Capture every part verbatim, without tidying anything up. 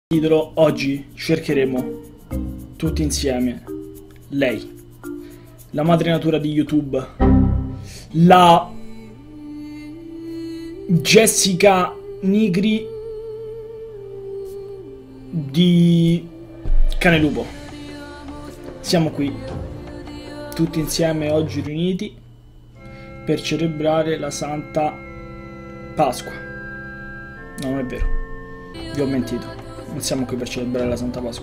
Idolo, oggi cercheremo tutti insieme lei, la madre natura di YouTube, la Jessica Nigri di Canelupo. Siamo qui tutti insieme oggi riuniti per celebrare la Santa Pasqua. No, non è vero, vi ho mentito. Non siamo qui per celebrare la Santa Pasqua.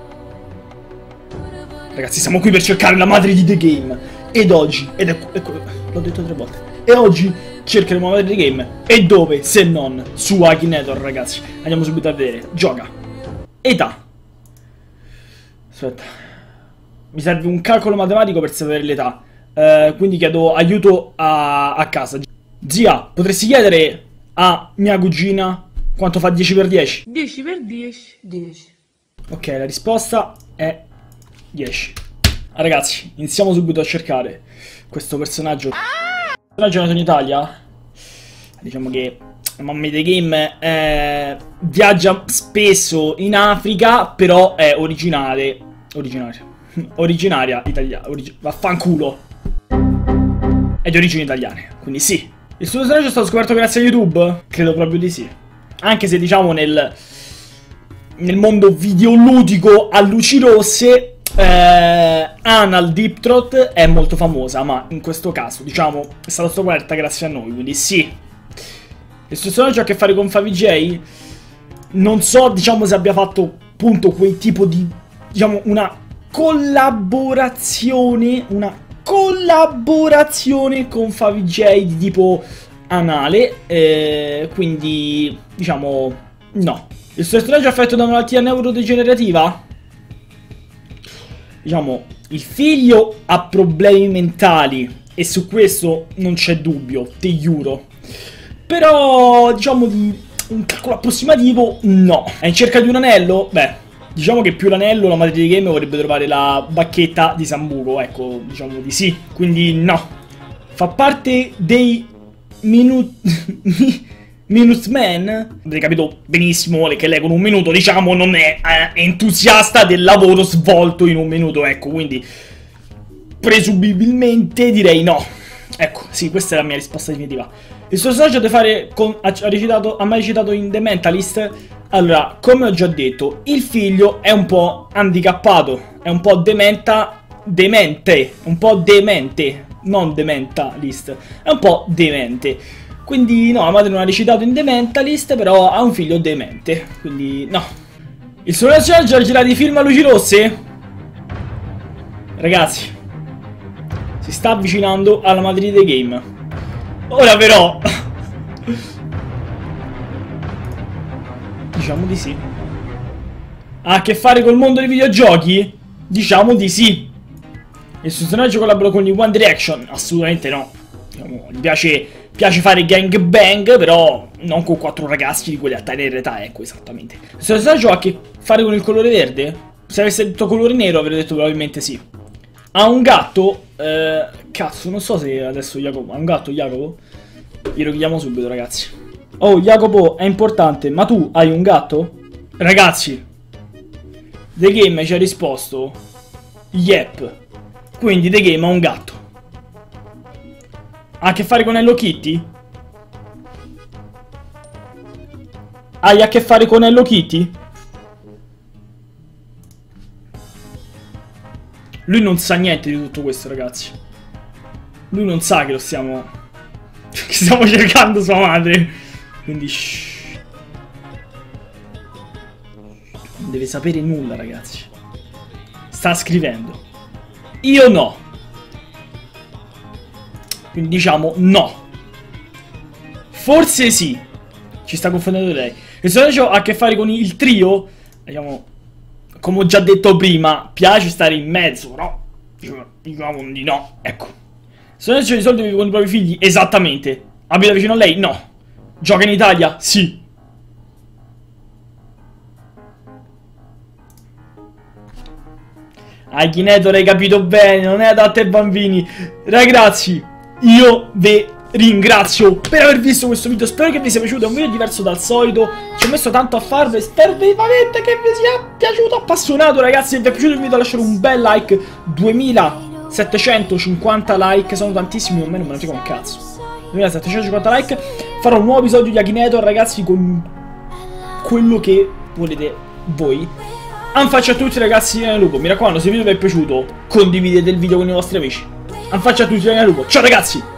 Ragazzi, siamo qui per cercare la madre di The Game. Ed oggi, ed ecco, ecco l'ho detto tre volte. E oggi cercheremo la madre di The Game. E dove, se non su Akinator, ragazzi. Andiamo subito a vedere. Gioca. Età. Aspetta. Mi serve un calcolo matematico per sapere l'età. Uh, quindi chiedo aiuto a, a casa. Zia, potresti chiedere a mia cugina quanto fa dieci per dieci? dieci per dieci, dieci. Ok, la risposta è dieci. Ah, ragazzi, iniziamo subito a cercare questo personaggio. Ah! Personaggio nato in Italia. Diciamo che Mamma The Game eh, viaggia spesso in Africa, però è originale. Originaria. Originaria italiana. Origi vaffanculo. È di origini italiane, quindi sì. Il suo personaggio è stato scoperto grazie a YouTube? Credo proprio di sì. Anche se diciamo nel, nel mondo videoludico a luci rosse eh, Anal Deep Throat è molto famosa, ma in questo caso diciamo è stata scoperta grazie a noi, quindi sì. Il suo personaggio ha a che fare con Favij. Non so diciamo se abbia fatto appunto quel tipo di, diciamo, una collaborazione, una collaborazione con Favij di tipo anale, eh, quindi diciamo no. Il suo personaggio è affetto da una malattia neurodegenerativa? Diciamo, il figlio ha problemi mentali e su questo non c'è dubbio, te giuro. Però diciamo di un calcolo approssimativo no. È in cerca di un anello? Beh, diciamo che più l'anello la madre di game vorrebbe trovare la bacchetta di Sambuco, ecco, diciamo di sì. Quindi no. Fa parte dei Minut... Minuteman? Avete capito benissimo che lei con un minuto, diciamo, non è eh, entusiasta del lavoro svolto in un minuto, ecco, quindi presumibilmente direi no. Ecco, sì, questa è la mia risposta definitiva. Il suo personaggio da fare con, ha, recitato, ha mai recitato in The Mentalist? Allora, come ho già detto, il figlio è un po' handicappato, è un po' dementa, demente, un po' demente. Non The Mentalist, è un po' demente. Quindi no, la madre non ha recitato in The Mentalist, però ha un figlio demente. Quindi no. Il suo personaggio ha girato i film a luci rosse? Ragazzi, si sta avvicinando alla madre di The Game. Ora però diciamo di sì. Ha a che fare col mondo dei videogiochi? Diciamo di sì. Il suo personaggio collabora con gli One Direction? Assolutamente no. Diciamo, gli piace, piace fare gangbang, però non con quattro ragazzi di quelle a tenera età, ecco, esattamente. Il suo personaggio ha a che fare con il colore verde? Se avesse detto colore nero avrei detto probabilmente sì. Ha un gatto? Eh, cazzo, non so se adesso Jacopo... Ha un gatto Jacopo? Glielo chiediamo subito, ragazzi. Oh, Jacopo, è importante, ma tu hai un gatto? Ragazzi, The Game ci ha risposto yep. Quindi The Game ha un gatto. Ha a che fare con Hello Kitty? Hai a che fare con Hello Kitty? Lui non sa niente di tutto questo, ragazzi. Lui non sa che lo stiamo... che stiamo cercando sua madre. Quindi shh. Non deve sapere nulla, ragazzi. Sta scrivendo. Io no. Quindi diciamo no. Forse sì. Ci sta confondendo lei. Il personaggio ha a che fare con il trio? Diciamo, come ho già detto prima, piace stare in mezzo, no? Diciamo di no. Ecco. Il personaggio di solito vive con i propri figli? Esattamente. Abita vicino a lei? No. Gioca in Italia? Sì. Akinator, hai capito bene, non è adatto ai bambini. Ragazzi, io ve ringrazio per aver visto questo video. Spero che vi sia piaciuto, è un video diverso dal solito. Ci ho messo tanto a farlo e spero vivamente che vi sia piaciuto, appassionato, ragazzi. Se vi è piaciuto il video lasciate un bel like. duemilasettecentocinquanta like, sono tantissimi, o meno me ne frega un cazzo. duemilasettecentocinquanta like. Farò un nuovo episodio di Akinator, ragazzi, con quello che volete voi. Un faccia a tutti, ragazzi, nel lupo. Mi raccomando, se il video vi è piaciuto, condividete il video con i vostri amici. Un faccia a tutti, nel lupo. Ciao, ragazzi!